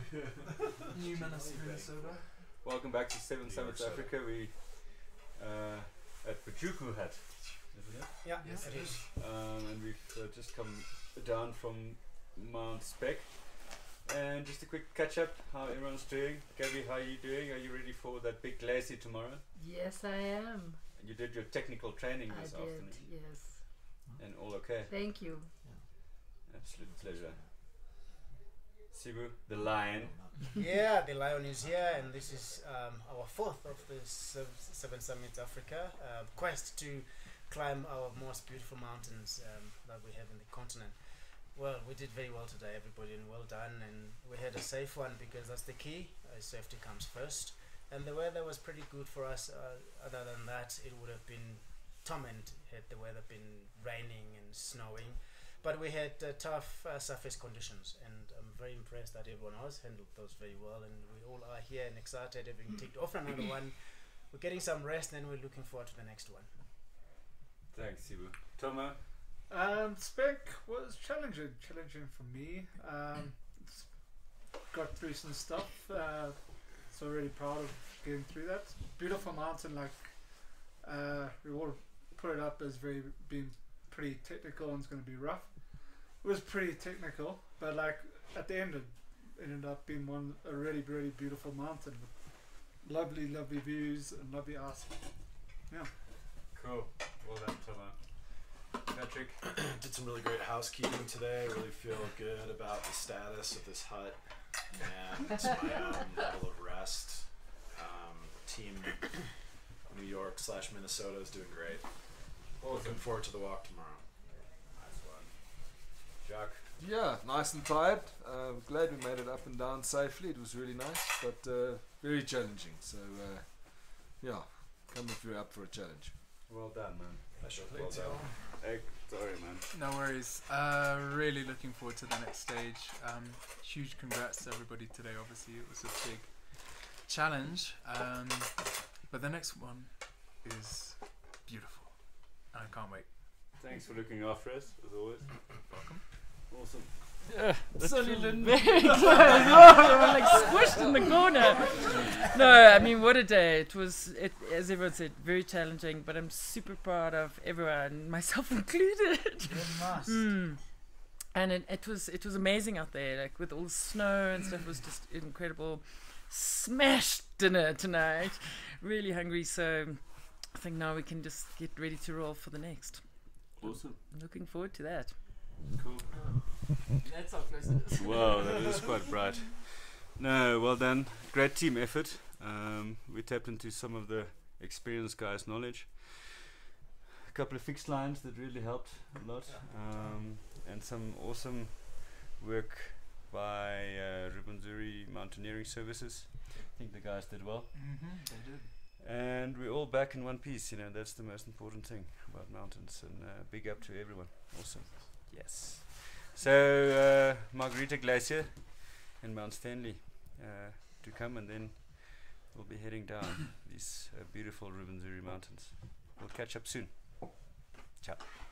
New Minnesota. Welcome back to Seven Summits Africa. We at Pajuku Hut, isn't it? Yeah, yes, it is. And we've just come down from Mount Speke. And just a quick catch up, how everyone's doing. Gabby, how are you doing? Are you ready for that big glacier tomorrow? Yes, I am. And you did your technical training this afternoon. Yes. And all okay? Thank you. Absolute pleasure. Sibu, the lion. Yeah, the lion is here, and this is our fourth of the Seven Summits Africa quest to climb our most beautiful mountains that we have in the continent. Well, we did very well today, everybody, and well done. And we had a safe one because that's the key. Safety comes first. And the weather was pretty good for us. Other than that, it would have been torment had the weather been raining and snowing. But we had tough surface conditions, and I'm very impressed that everyone else handled those very well. And we all are here and excited, having ticked off another one. We're getting some rest, and we're looking forward to the next one. Thanks, Sibu. Tomo? Spec was challenging for me. Got through some stuff, so really proud of getting through that. Beautiful mountain, like we all put it up as being pretty technical and it's going to be rough. It was pretty technical, but like at the end it ended up being a really beautiful mountain with lovely views and lovely ice. Yeah. Cool. Well done, Tomo. Patrick? Did some really great housekeeping today. Really feel good about the status of this hut and my own level of rest. Team New York / Minnesota is doing great. Awesome. Looking forward to the walk tomorrow. Nice one. Jacques? Yeah, nice and tired. Glad we made it up and down safely. It was really nice, but very challenging. So, yeah, come if you're up for a challenge. Well done, man. Well done. Hey, sorry, man. No worries. Really looking forward to the next stage. Huge congrats to everybody today. Obviously, it was a big challenge, but the next one is beautiful, and I can't wait. Thanks for looking after us, as always. Welcome. Awesome. Yeah, very close. I'm like squished in the corner. No, I mean, what a day. It was, as everyone said, very challenging, but I'm super proud of everyone, myself included. And it was amazing out there, like with all the snow and stuff. It was just incredible. Smashed dinner tonight. Really hungry, so I think now we can just get ready to roll for the next. Awesome. Looking forward to that. Cool. That's how close it is. Wow, that is quite bright. No, well done. Great team effort. We tapped into some of the experienced guys' knowledge. A couple of fixed lines that really helped a lot. And some awesome work by Rwenzoris Mountaineering Services. I think the guys did well. They did. And we're all back in one piece, that's the most important thing about mountains. And big up to everyone. Awesome. Yes. So Margarita Glacier and Mount Stanley to come, and then we'll be heading down these beautiful Rwenzoris mountains. We'll catch up soon. Ciao.